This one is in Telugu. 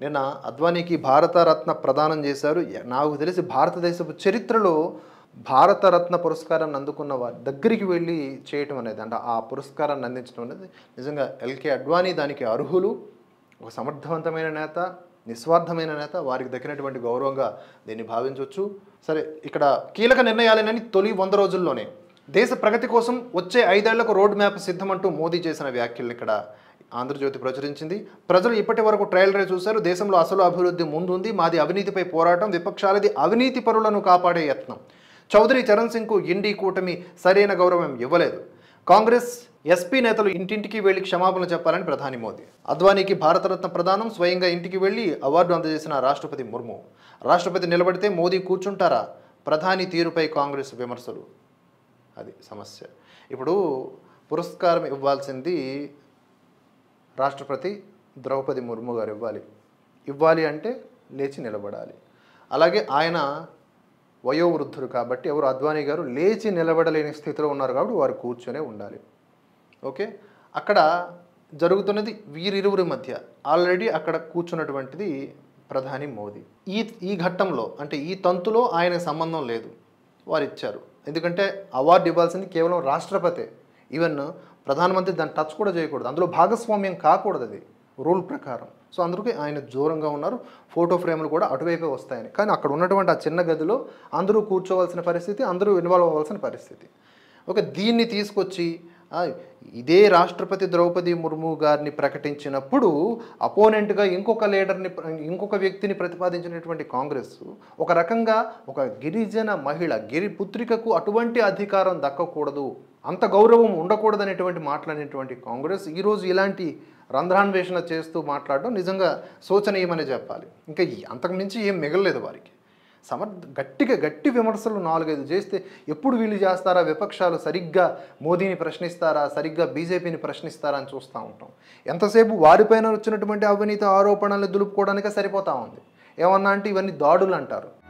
నిన్న అద్వానీకి భారతరత్న ప్రదానం చేశారు. నాకు తెలిసి భారతదేశపు చరిత్రలో భారతరత్న పురస్కారాన్ని అందుకున్న వారి దగ్గరికి వెళ్ళి చేయటం అనేది, అంటే ఆ పురస్కారాన్ని అందించడం అనేది నిజంగా ఎల్కే అడ్వానీ దానికి అర్హులు. ఒక సమర్థవంతమైన నేత, నిస్వార్థమైన నేత, వారికి దక్కినటువంటి గౌరవంగా దీన్ని భావించవచ్చు. సరే, ఇక్కడ కీలక నిర్ణయాలేనని తొలి 100 రోజుల్లోనే దేశ ప్రగతి కోసం వచ్చే 5 ఏళ్లకు రోడ్ మ్యాప్ సిద్ధమంటూ మోదీ చేసిన వ్యాఖ్యలు ఇక్కడ ఆంధ్రజ్యోతి ప్రచురించింది. ప్రజలు ఇప్పటి వరకు ట్రయల్ చూశారు. దేశంలో అసలు అభివృద్ధి ముందుంది. మాది అవినీతిపై పోరాటం, విపక్షాలది అవినీతి పరులను కాపాడే యత్నం. చౌదరి చరణ్ సింగ్కు ఇండి కూటమి సరైన గౌరవం ఇవ్వలేదు. కాంగ్రెస్ ఎస్పీ నేతలు ఇంటింటికి వెళ్లి క్షమాపణ చెప్పాలని ప్రధాని మోదీ. అద్వానీకి భారతరత్న ప్రదానం, స్వయంగా ఇంటికి వెళ్లి అవార్డు అందజేసిన రాష్ట్రపతి ముర్ము. రాష్ట్రపతి నిలబడితే మోదీ కూర్చుంటారా? ప్రధాని తీరుపై కాంగ్రెస్ విమర్శలు. అది సమస్య. ఇప్పుడు పురస్కారం ఇవ్వాల్సింది రాష్ట్రపతి ద్రౌపది ముర్ము గారు ఇవ్వాలి అంటే లేచి నిలబడాలి. అలాగే ఆయన వయోవృద్ధులు కాబట్టి ఎవరు అద్వానీ గారు లేచి నిలబడలేని స్థితిలో ఉన్నారు కాబట్టి వారు కూర్చొనే ఉండాలి. ఓకే, అక్కడ జరుగుతున్నది వీరిరువురి మధ్య. ఆల్రెడీ అక్కడ కూర్చున్నటువంటిది ప్రధాని మోదీ. ఈ ఘట్టంలో, అంటే ఈ తంతులో ఆయన సంబంధం లేదు, వారు ఇచ్చారు. ఎందుకంటే అవార్డు ఇవ్వాల్సింది కేవలం రాష్ట్రపతే. ఈవెన్ ప్రధానమంత్రి దాన్ని టచ్ కూడా చేయకూడదు, అందులో భాగస్వామ్యం కాకూడదు, అది రూల్ ప్రకారం. సో అందుకే ఆయన దూరంగా ఉన్నారు. ఫోటో ఫ్రేమ్లు కూడా అటువైపే వస్తాయని. కానీ అక్కడ ఉన్నటువంటి ఆ చిన్న గదిలో అందరూ కూర్చోవలసిన పరిస్థితి, అందరూ ఇన్వాల్వ్ అవ్వాల్సిన పరిస్థితి. ఓకే, దీన్ని తీసుకొచ్చి ఇదే రాష్ట్రపతి ద్రౌపది ముర్ము గారిని ప్రకటించినప్పుడు అపోనెంట్గా ఇంకొక వ్యక్తిని ప్రతిపాదించినటువంటి కాంగ్రెస్ ఒక రకంగా ఒక గిరిజన మహిళ, పుత్రికకు అటువంటి అధికారం దక్కకూడదు, అంత గౌరవం ఉండకూడదనేటువంటి మాట్లాడినటువంటి కాంగ్రెస్ ఈరోజు ఇలాంటి రంధ్రాన్వేషణ చేస్తూ మాట్లాడడం నిజంగా శోచనీయమని చెప్పాలి. ఇంకా అంతకు మించి ఏం మిగలలేదు వారికి. గట్టి విమర్శలు 4-5 చేస్తే ఎప్పుడు వీళ్ళు చేస్తారా? విపక్షాలు సరిగ్గా మోదీని ప్రశ్నిస్తారా, సరిగ్గా బీజేపీని ప్రశ్నిస్తారా అని చూస్తూ ఉంటాం. ఎంతసేపు వారిపైన వచ్చినటువంటి అవినీతి ఆరోపణలు దులుపుకోవడానికే సరిపోతూ ఉంది. ఏమన్నా అంటే ఇవన్నీ దాడులు అంటారు.